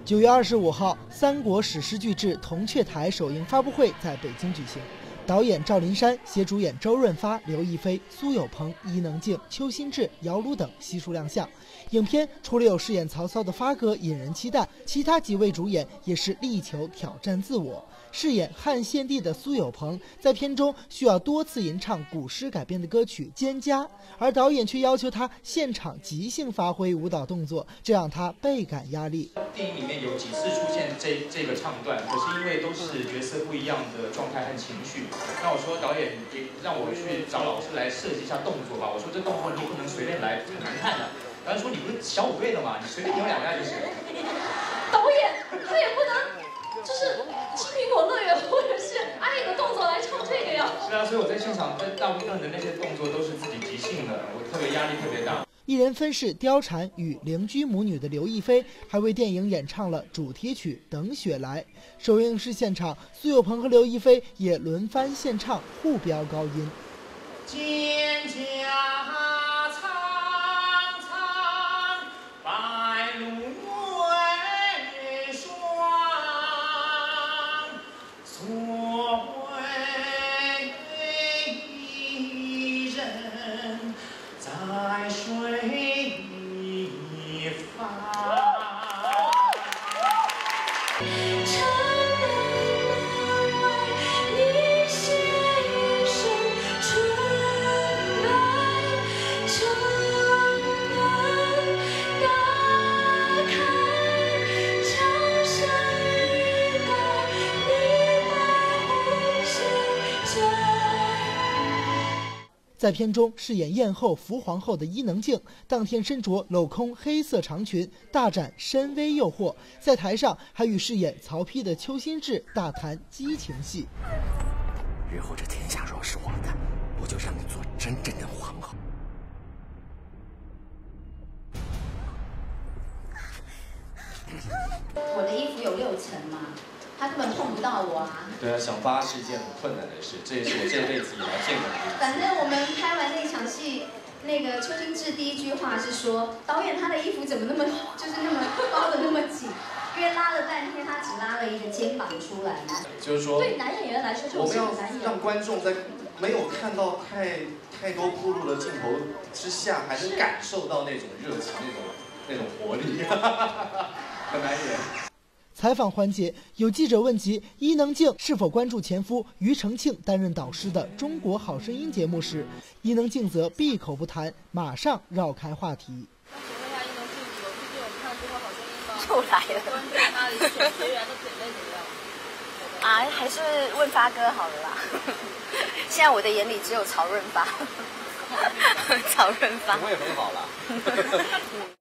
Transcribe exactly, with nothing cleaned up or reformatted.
九月二十五号，三国史诗巨制《铜雀台》首映发布会在北京举行。导演赵林山携主演周润发、刘亦菲、苏有朋、伊能静、邱心志、姚鲁等悉数亮相。影片除了有饰演曹操的发哥引人期待，其他几位主演也是力求挑战自我。饰演汉献帝的苏有朋在片中需要多次吟唱古诗改编的歌曲《蒹葭》，而导演却要求他现场即兴发挥舞蹈动作，这让他倍感压力。 电影里面有几次出现这这个唱段，可是因为都是角色不一样的状态和情绪，那我说导演也让我去找老师来设计一下动作吧。我说这动作你不能随便来，很难看的。导演说你不是小虎队的吗？你随便扭两下就行了。 导演他也不能就是吃苹果乐园或者是爱的动作来唱这个呀。 是啊，所以我在现场，在大部分的那些动作都是自己即兴的，我特别压力特别大。 一人分饰貂蝉与邻居母女的刘亦菲，还为电影演唱了主题曲《等雪来》。首映式现场，苏有朋和刘亦菲也轮番献唱，互飙高音。 蒹葭苍苍，白露为霜。所谓伊人，在水一方。 在片中饰演燕后伏皇后的伊能静，当天身着镂空黑色长裙，大展深 V 诱惑。在台上还与饰演曹丕的邱心志大谈激情戏。 日后这天下若是我的，我就让你做真正的皇后。 我的衣服有六层嘛。他根本碰不到我啊！ 对啊，想发是一件很困难的事，这也是我这辈子以来见过的第一次。 反正我们拍完那场戏，那个邱心志第一句话是说：“导演他的衣服怎么那么就是那么包的那么紧？”因为拉了半天，他只拉了一个肩膀出来嘛。 就是说， 对男演员来说， 我们要难演让观众在没有看到太太多铺路的镜头之下，还能感受到那种热情、那种那种活力，很难演。 采访环节，有记者问及伊能静是否关注前夫庾澄庆担任导师的《中国好声音》节目时，伊能静则闭口不谈，马上绕开话题。 请问一下，伊能静，有最近有看《中国好声音》吗？ 又来了。 关注他的选学员的品类怎么样？ 啊，还是问发哥好了啦。现在我的眼里只有曹润发。曹润发。 我也很好了。